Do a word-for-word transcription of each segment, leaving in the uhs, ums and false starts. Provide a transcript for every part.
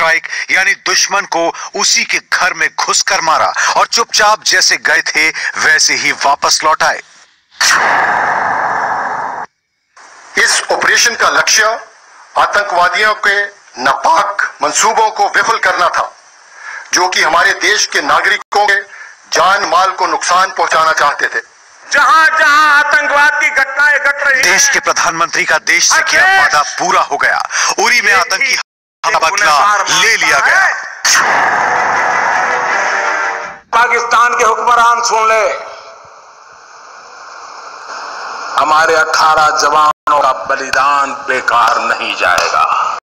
Strike यानी दुश्मन को उसी के घर में घुसकर मारा और चुपचाप जैसे गए थे वैसे ही वापस लौट आए। इस ऑपरेशन का लक्ष्य आतंकवादियों के नापाक मंसूबों को विफल करना था, जो कि हमारे देश के नागरिकों के जान माल को नुकसान पहुंचाना चाहते थे। जहां जहां आतंकवाद की घटनाएं घट रही, देश के प्रधानमंत्री का देश से किया वादा पूरा हो गया। उरी में आतंकी बदला ले लिया गया। पाकिस्तान के हुक्मरान सुन ले, हमारे अठारह जवानों का बलिदान बेकार नहीं जाएगा।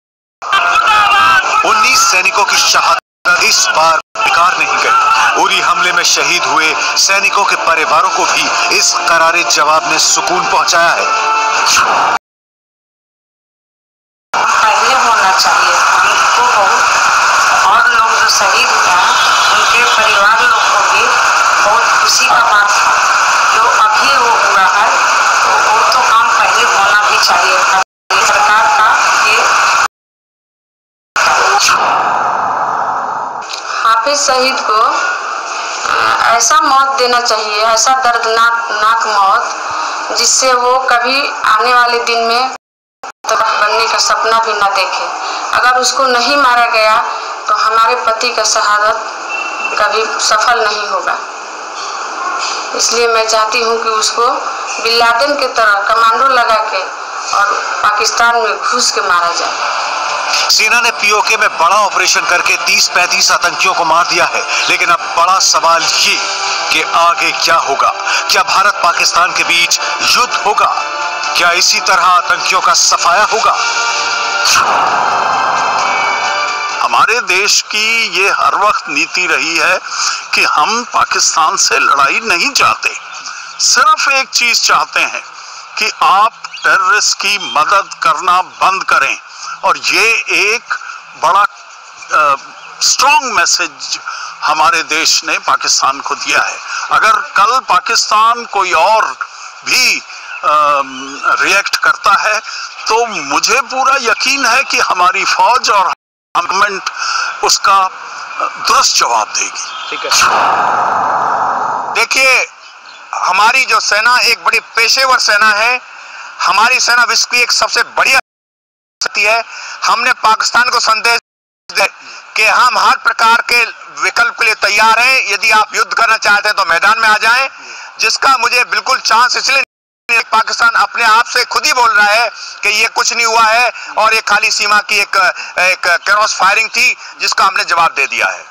उन्नीस सैनिकों की शहादत इस बार बेकार नहीं गई। उरी हमले में शहीद हुए सैनिकों के परिवारों को भी इस करारे जवाब ने सुकून पहुंचाया है। पहले होना चाहिए हमको बहुत, और लोग जो शहीद हुए उनके परिवार लोग को भी बहुत खुशी का बात था। जो अभी वो हुआ है तो वो तो काम पहले होना भी चाहिए था। सरकार का ये हाफिज शहीद को ऐसा मौत देना चाहिए, ऐसा दर्दनाक नाक मौत, जिससे वो कभी आने वाले दिन में बनने का सपना भी न देखे। अगर उसको नहीं मारा गया तो हमारे पति का शहादत कभी सफल नहीं होगा। इसलिए मैं चाहती हूँ कि उसको बिन लादेन की तरह कमांडो लगा के और पाकिस्तान में घुस के मारा जाए। सेना ने पीओके में बड़ा ऑपरेशन करके तीस पैंतीस आतंकियों को मार दिया है, लेकिन अब बड़ा सवाल ये कि आगे क्या होगा। क्या भारत पाकिस्तान के बीच युद्ध होगा? क्या इसी तरह आतंकियों का सफाया होगा? हमारे देश की ये हर वक्त नीति रही है कि हम पाकिस्तान से लड़ाई नहीं चाहते, सिर्फ एक चीज चाहते हैं कि आप टेररिस्ट की मदद करना बंद करें। और ये एक बड़ा स्ट्रॉन्ग मैसेज हमारे देश ने पाकिस्तान को दिया है। अगर कल पाकिस्तान कोई और भी रिएक्ट करता है तो मुझे पूरा यकीन है कि हमारी फौज और गवर्नमेंट उसका दुरुस्त जवाब देगी। ठीक है। देखिए, हमारी जो सेना एक बड़ी पेशेवर सेना है। हमारी सेना विश्व की एक सबसे बढ़िया है। हमने पाकिस्तान को संदेश दिया कि हम हर प्रकार के विकल्प के लिए तैयार हैं। यदि आप युद्ध करना चाहते हैं तो मैदान में आ जाएं, जिसका मुझे बिल्कुल चांस इसलिए पाकिस्तान अपने आप से खुद ही बोल रहा है कि ये कुछ नहीं हुआ है और ये खाली सीमा की एक एक क्रॉस फायरिंग थी, जिसका हमने जवाब दे दिया है।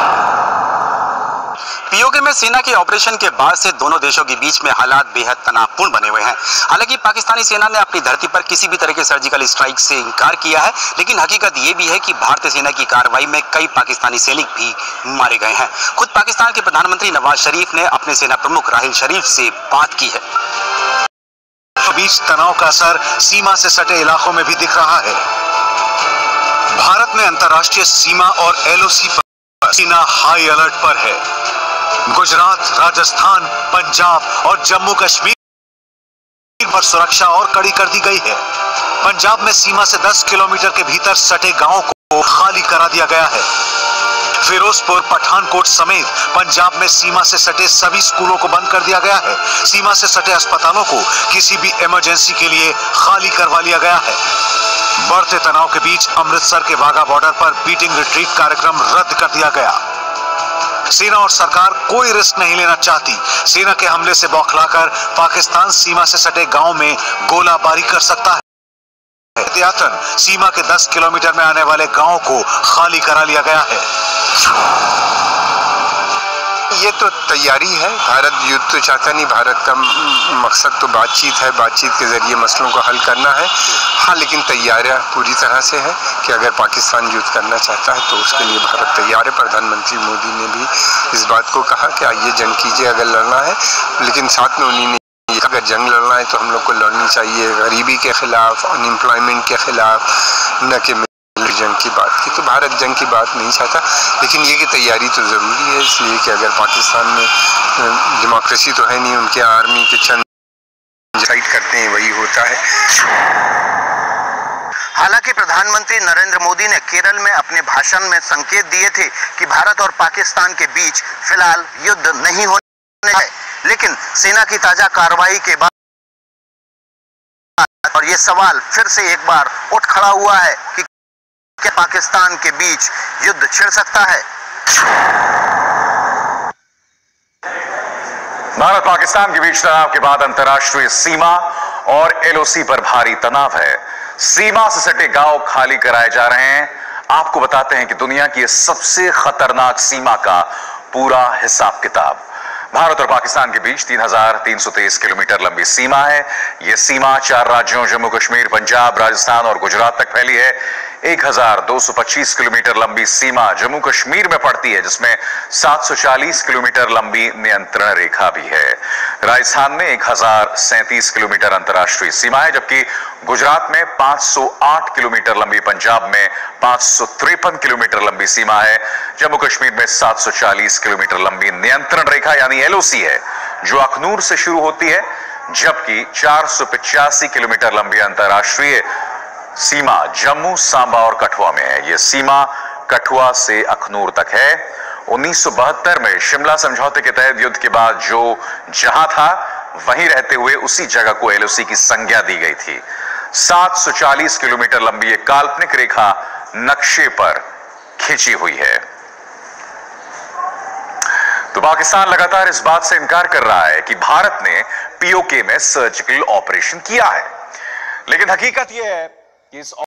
पीओके में सेना के ऑपरेशन के बाद से दोनों देशों के बीच में हालात बेहद तनावपूर्ण बने हुए हैं। हालांकि पाकिस्तानी सेना ने अपनी धरती पर किसी भी तरह के सर्जिकल स्ट्राइक से इनकार किया है, लेकिन हकीकत ये भी है कि भारतीय सेना की कार्रवाई में कई पाकिस्तानी सैनिक भी मारे गए हैं। खुद पाकिस्तान के प्रधानमंत्री नवाज शरीफ ने अपने सेना प्रमुख राहिल शरीफ से बात की है। बीच तनाव का असर सीमा से सटे इलाकों में भी दिख रहा है। भारत में अंतर्राष्ट्रीय सीमा और एलओसी पर सेना हाई अलर्ट पर है। गुजरात, राजस्थान, पंजाब और जम्मू कश्मीर पर सुरक्षा और कड़ी कर दी गई है। पंजाब में सीमा से दस किलोमीटर के भीतर सटे गांवों को खाली करा दिया गया है। फिरोजपुर, पठानकोट समेत पंजाब में सीमा से सटे सभी स्कूलों को बंद कर दिया गया है। सीमा से सटे अस्पतालों को किसी भी इमरजेंसी के लिए खाली करवा लिया गया है। बढ़ते तनाव के बीच अमृतसर के वाघा बॉर्डर पर बीटिंग रिट्रीट कार्यक्रम रद्द कर दिया गया। सेना और सरकार कोई रिस्क नहीं लेना चाहती। सेना के हमले से बौखलाकर पाकिस्तान सीमा से सटे गांव में गोलाबारी कर सकता है। एहतियातन सीमा के दस किलोमीटर में आने वाले गांवों को खाली करा लिया गया है। ये तो तैयारी है। भारत युद्ध तो चाहता नहीं। भारत का मकसद तो बातचीत है, बातचीत के जरिए मसलों को हल करना है। हाँ, लेकिन तैयारियां पूरी तरह से है कि अगर पाकिस्तान युद्ध करना चाहता है तो उसके लिए भारत तैयार है। प्रधानमंत्री मोदी ने भी इस बात को कहा कि आइए जंग कीजिए अगर लड़ना है, लेकिन साथ में उन्हीं ने अगर जंग लड़ना है तो हम लोग को लड़नी चाहिए गरीबी के खिलाफ, अनएम्प्लॉयमेंट के खिलाफ, न कि जंग की बात की। तो भारत जंग की बात नहीं चाहता, लेकिन ये कि तैयारी तो ज़रूरी है, इसलिए कि अगर पाकिस्तान में डेमोक्रेसी तो है नहीं, उनके आर्मी के चंद डिसाइड करते हैं वही होता है। हालांकि प्रधानमंत्री नरेंद्र मोदी ने केरल में अपने भाषण में संकेत दिए थे कि भारत और पाकिस्तान के बीच फिलहाल युद्ध नहीं होने है, लेकिन सेना की ताजा कार्रवाई के बाद और ये सवाल फिर से एक बार उठ खड़ा हुआ है कि क्या पाकिस्तान के बीच युद्ध छिड़ सकता है। भारत पाकिस्तान के बीच तनाव के बाद अंतर्राष्ट्रीय सीमा और एलओसी पर भारी तनाव है। सीमा से सटे गांव खाली कराए जा रहे हैं। आपको बताते हैं कि दुनिया की सबसे खतरनाक सीमा का पूरा हिसाब किताब। भारत और पाकिस्तान के बीच तीन हजार तीन सौ तेईस किलोमीटर लंबी सीमा है। यह सीमा चार राज्यों जम्मू कश्मीर, पंजाब, राजस्थान और गुजरात तक फैली है। एक हजार दो सौ पच्चीस किलोमीटर लंबी सीमा जम्मू कश्मीर में पड़ती है, जिसमें सात सौ चालीस किलोमीटर लंबी नियंत्रण रेखा भी है। राजस्थान में एक हजार सैंतीस किलोमीटर अंतर्राष्ट्रीय सीमा है, जबकि गुजरात में पांच सौ आठ किलोमीटर लंबी, पंजाब में पांच सौ तिरपन किलोमीटर लंबी सीमा है। जम्मू कश्मीर में सात सौ चालीस किलोमीटर लंबी नियंत्रण रेखा यानी एलओसी है, जो अखनूर से शुरू होती है, जबकि चार सौ पचासी किलोमीटर लंबी अंतर्राष्ट्रीय सीमा जम्मू, सांबा और कठुआ में है। यह सीमा कठुआ से अखनूर तक है। उन्नीस सौ बहत्तर में शिमला समझौते के तहत युद्ध के बाद जो जहां था वहीं रहते हुए उसी जगह को एलओसी की संज्ञा दी गई थी। सात सौ चालीस किलोमीटर लंबी एक काल्पनिक रेखा नक्शे पर खींची हुई है। तो पाकिस्तान लगातार इस बात से इनकार कर रहा है कि भारत ने पीओके में सर्जिकल ऑपरेशन किया है, लेकिन हकीकत यह है कि इस